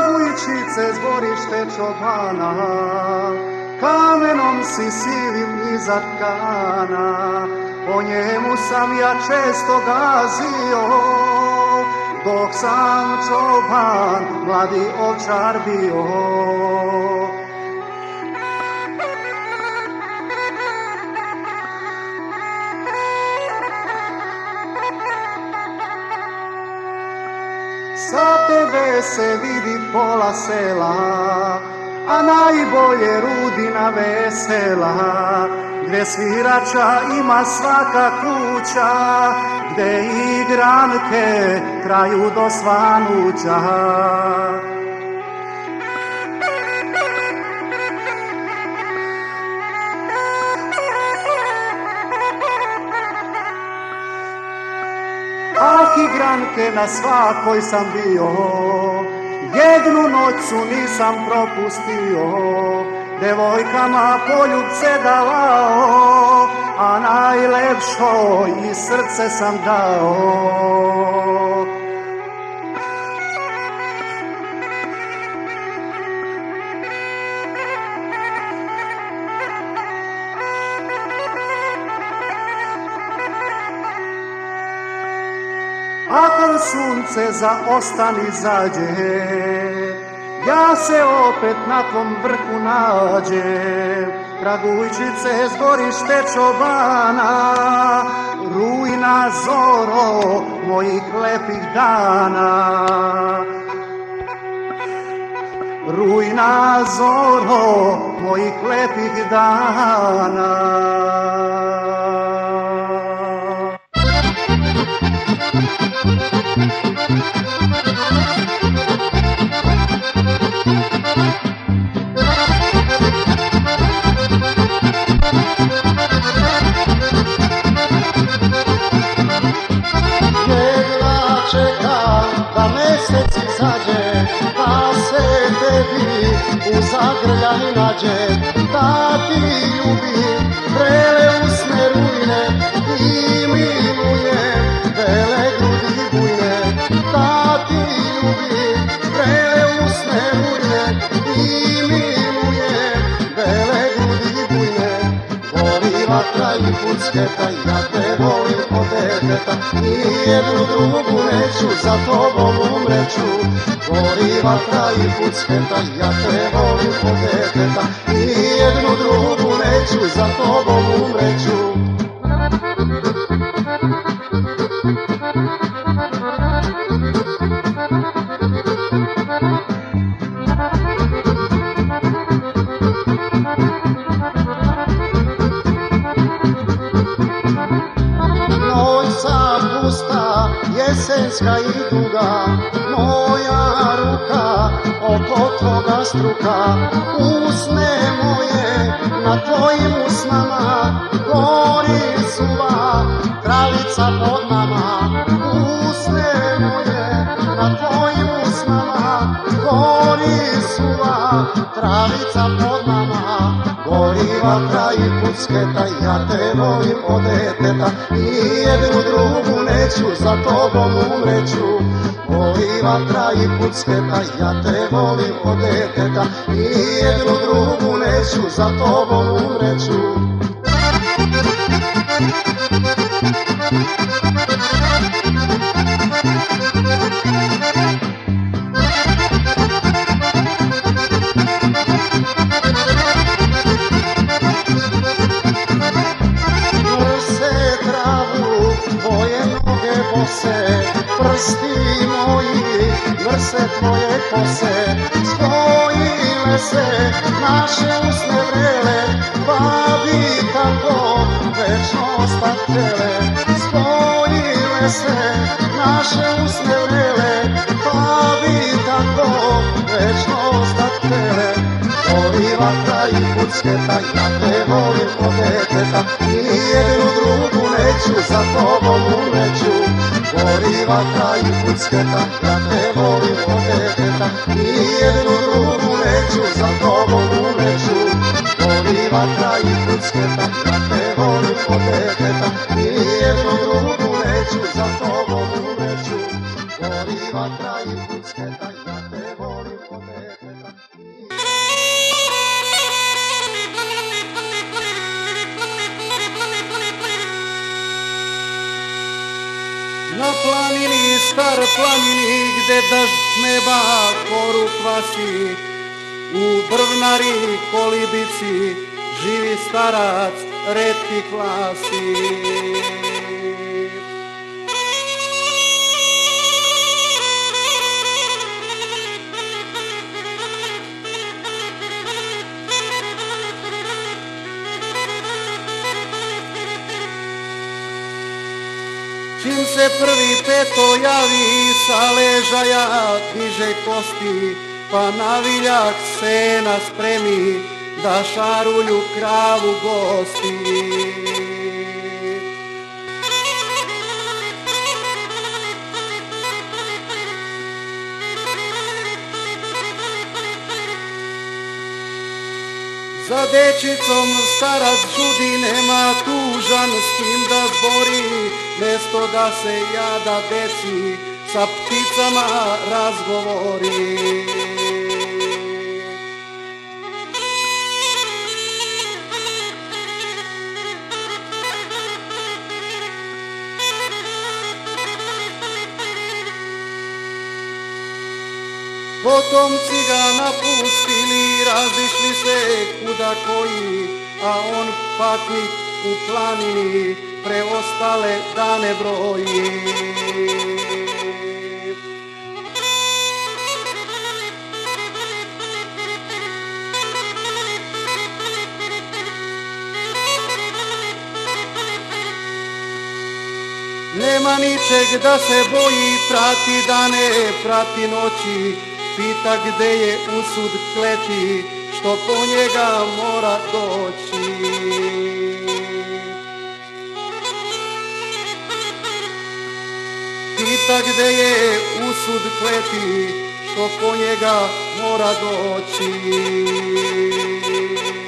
Radujčice, zborište čobana, kamenom si sivim iza tkana, po njemu sam ja često gazio, dok sam čoban, mladi ovčar bio. Sa tebe se vidi pola sela, a najbolje Rudina vesela, gde svirača ima svaka kuća, gde igranke traju do svanuća. Ah, igranke na svakoj sam bio, jednu noću nisam propustio, devojkama poljubce davao, a najlepšoj i srce sam dao. A kad sunce za ostani zađe, ja se opet na tom vrhu nađem. Radujčice, zborište čobana, rujna zoro mojih lepih dana. Rujna zoro mojih lepih dana. Jedva čekam da mesec izađe, da se tebi u zagrljaj nađe, da ti ljubim vrele usne rujne i milujem bele grudi bujne. Da ti ljubim vrele usne rujne i milujem bele grudi bujne. Gori vatra i pucketa, ja te volim od deteta, nijednu drugu neću, za tobom umreću. Gori vatra i pucketa, ja te volim od deteta, nijednu drugu neću, za tobom umreću. Pusta, jesenska i duga, moja ruka oko tvoga struka. Usne moje na tvojim usnama, gori suva kraljica pod nama. Usne moje na tvojim usnama, gori suva kraljica pod nama. Gori vatra i pucketa, ja te volim od deteta, nijednu drugu neću, za tobom umreću. Gori vatra i pucketa, ja te volim od deteta, nijednu drugu neću, za tobom umreću. Prsti moji mrse tvoje kose, spojile se naše usne vrele, pa bi tako večno ostat htele. Spojile se naše usne vrele, pa bi tako večno ostat htele. Gori vatra i pucketa, ja te volim od deteta, nijednu drugu neću, za tobom umreću. Gori vatra i pucketa, ja te volim od deteta, nijednu drugu neću, za tobom umreću. Gori vatra i pucketa, ja te volim od deteta, nijednu drugu neću, za tobom umreću. Gori vatra i pucketa, ja te volim od deteta. Star planini gde dažd neba koru kvasi, u brvnari kolibici živi starac retkih klasi. Čim se prvi peto javi, sa ležaja diže kosti, pa naviljak sena spremi, da šarulju kravu gosti. Za dečicom starac žudi, nema tužan s kim da zbori, mesto da se jada deci, sa pticama razgovori. Potomci ga napustili, razišli se kuda koji, a on patnik u planini preostale dane broji. Nema ničeg da se boji, prati dane, prati noći, pita gde je usud kleti, što po njega mora doći. Pita gde je usud kleti, što po njega mora doći.